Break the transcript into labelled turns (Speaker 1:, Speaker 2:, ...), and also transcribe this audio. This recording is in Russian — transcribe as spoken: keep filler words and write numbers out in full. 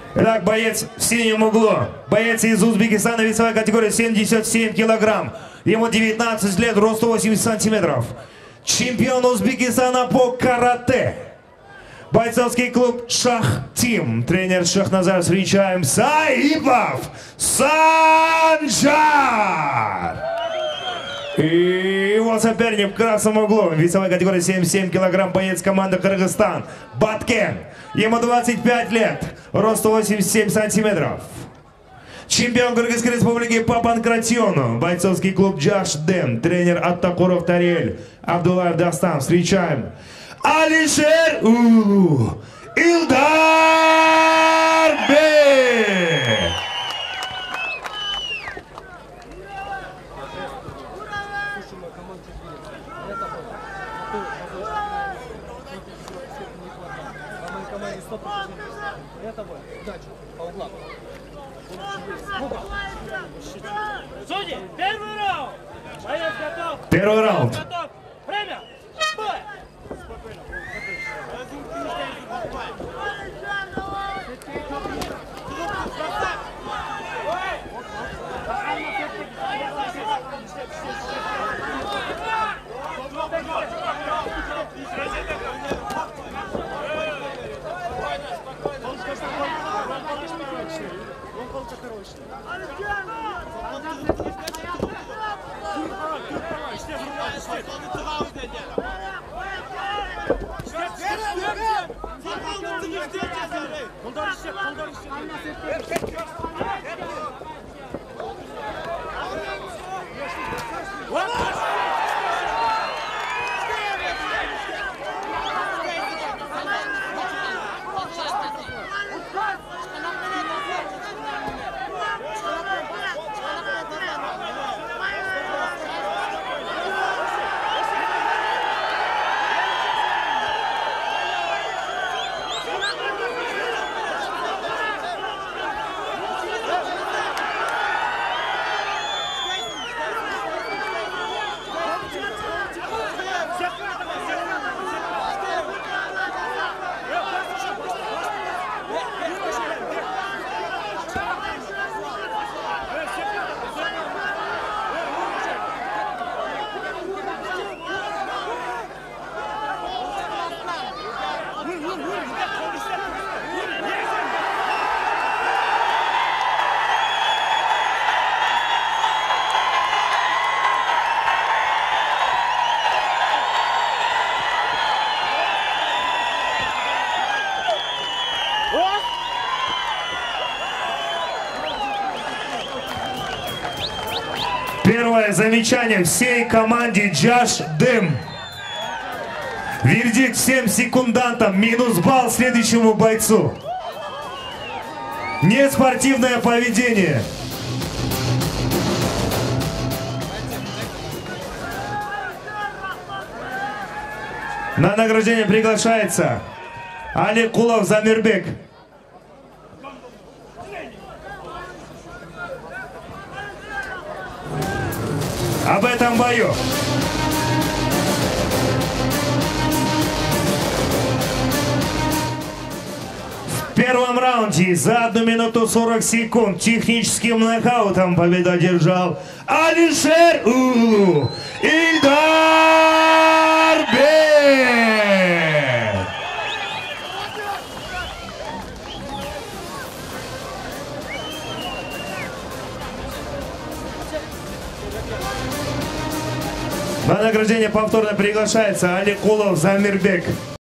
Speaker 1: Итак, боец в синем углу. Боец из Узбекистана, весовая категория семьдесят семь килограмм. Ему девятнадцать лет, рост сто восемьдесят сантиметров. Чемпион Узбекистана по карате. Бойцовский клуб Шах Тим. Тренер Шахназар. Встречаем Саипов Санджар. И его соперник в красном углу. Весовая категория семьдесят семь килограмм. Боец команды Кыргызстан. Баткен. Ему двадцать пять лет. Рост сто восемьдесят семь сантиметров. Чемпион Кыргызской республики по панкратиону. Бойцовский клуб Джаш Дем. Тренер Аттакуров Тарель. Абдуллаев Дастан. Встречаем Алишер У. Илдар Бек.
Speaker 2: Судьи, первый раунд! Боец готов!
Speaker 1: Первый раунд!
Speaker 2: Готов! Время! Бой!
Speaker 1: Первое замечание всей команде Джаш Дем. Вердикт всем секундантам. Минус балл следующему бойцу. Неспортивное поведение. На награждение приглашается Аликулов Замирбек. Об этом бою. В первом раунде за одну минуту сорок секунд техническим нокаутом победу одержал Алишер У. Илдар Бек. На награждение повторно приглашается Аликулов Замирбек.